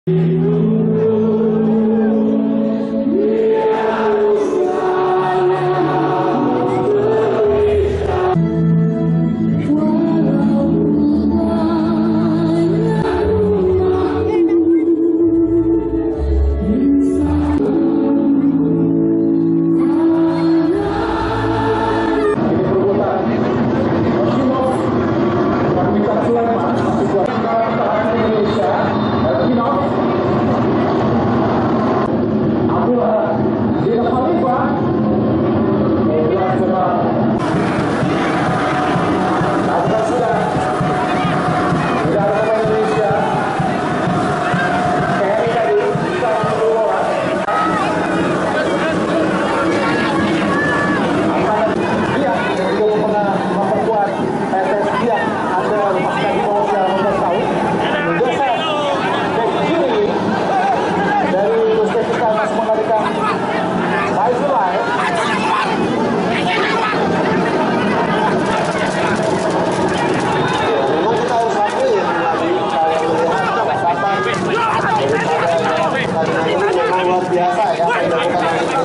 Biasa ya, saya lakukan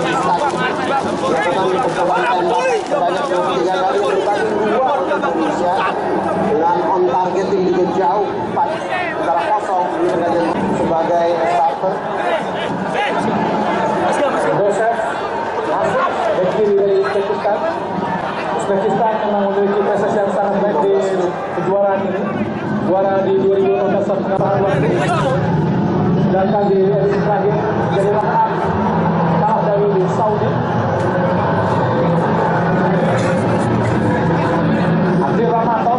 sebanyak 3 kali berbanding 2 untuk Indonesia dengan on target yang juga jauh 4-0 sebagai starter. Joseph masuk dari kiri dari Uzbekistan. Uzbekistan memang memiliki prestasi yang sangat baik di kejuaraan ini. Juara di 2015 pengalaman waktu dan kali edisi terakhir jadi runner-up kalah dari Saudi. Abdul Rahmatov.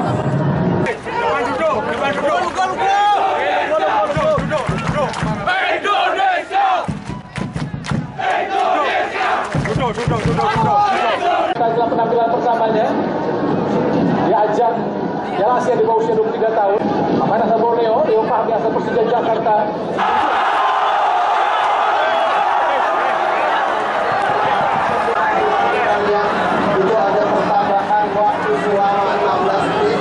Kita adalah penampilan pertamanya di ajang Piala Asia di bawah usia 23 tahun. Pemain asal Borneo, Rio Fahmi asal Persija Jakarta. Itu ada pertambahan waktu selama 16 menit.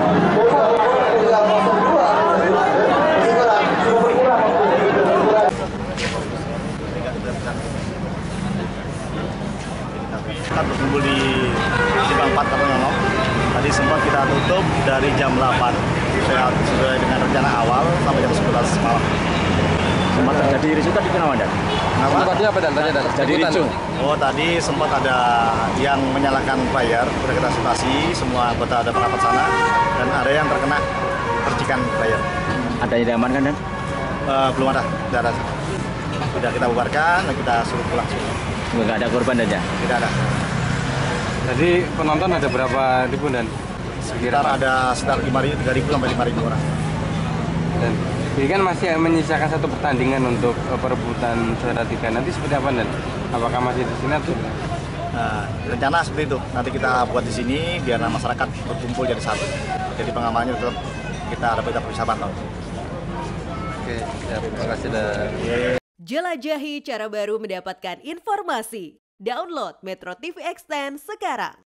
Kita berkumpul di Simpang 4 Kaponyono. Tadi sempat kita tutup dari jam 8 sesuai dengan rencana awal sampai jam 11 malam. Sempat terjadi ricu tadi kenapa, Dan? Tadi apa, Dan? Jadi ricu. Oh, tadi sempat ada yang menyalakan flyer, sudah kita atasi, semua anggota ada merapat sana, dan ada yang terkena percikan flyer. Ada yang diamankan, Dan? Belum ada, tidak ada. Sudah kita bubarkan dan kita suruh pulang. Nggak ada korban aja? Tidak ada. Jadi penonton ada berapa ribu, Dan? Sekitar ada sekitar 3.000 sampai 5.000 orang. Dan ini kan masih menyisakan satu pertandingan untuk perebutan juara 3. Nanti seperti apa, Dan? Apakah masih di sini atau? Nah, rencana seperti itu. Nanti kita buat di sini biar masyarakat berkumpul jadi satu. Jadi pengamannya tetap kita bisa pantau. Oke, ya, terima kasih, Dan. Jelajahi cara baru mendapatkan informasi. Download Metro TV Extend sekarang.